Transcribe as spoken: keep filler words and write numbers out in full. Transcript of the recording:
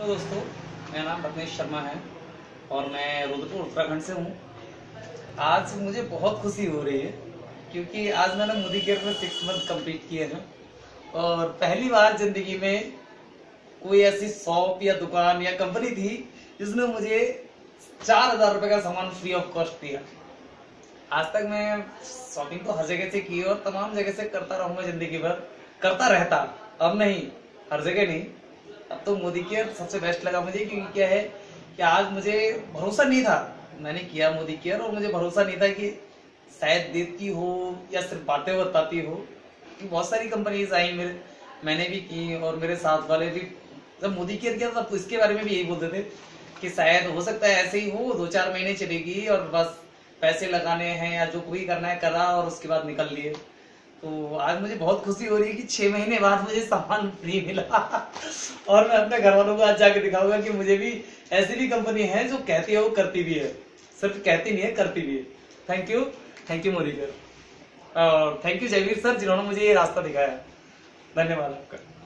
Hello दोस्तों, मेरा नाम रत्नेश शर्मा है और मैं रुद्रपुर उत्तराखंड से हूँ। आज मुझे बहुत खुशी हो रही है क्योंकि आज मैंने मोदीकेयर में सिक्स मंथ कंप्लीट किए हैं और पहली बार जिंदगी में कोई ऐसी शॉप या दुकान या कंपनी थी जिसने मुझे चार हजार रुपए का सामान फ्री ऑफ कॉस्ट दिया। आज तक मैं शॉपिंग तो हर जगह से की और तमाम जगह से करता रहूंगा, जिंदगी भर करता रहता, अब नहीं, हर जगह नहीं। अब तो मोदीकेयर सबसे बेस्ट लगा मुझे, क्योंकि क्या है कि आज मुझे भरोसा नहीं था, मैंने किया मोदीकेयर और मुझे भरोसा नहीं था कि शायद देती हो या सिर्फ बातें बताती हो। कि बहुत सारी कंपनीज आई मेरे, मैंने भी की और मेरे साथ वाले भी जब मोदीकेयर किया तब इसके बारे में भी यही बोलते थे कि शायद हो सकता है ऐसे ही हो, दो चार महीने चलेगी और बस पैसे लगाने हैं या जो कोई करना है करा और उसके बाद निकल लिए। तो आज मुझे बहुत खुशी हो रही है कि छह महीने बाद मुझे सामान फ्री मिला और मैं अपने घर वालों को आज जाके दिखाऊंगा कि मुझे भी ऐसी भी कंपनी है जो कहती है वो करती भी है, सिर्फ कहती नहीं है करती भी है। Thank you, thank you Modicare और थैंक यू जयवीर सर जिन्होंने मुझे ये रास्ता दिखाया। धन्यवाद आपका।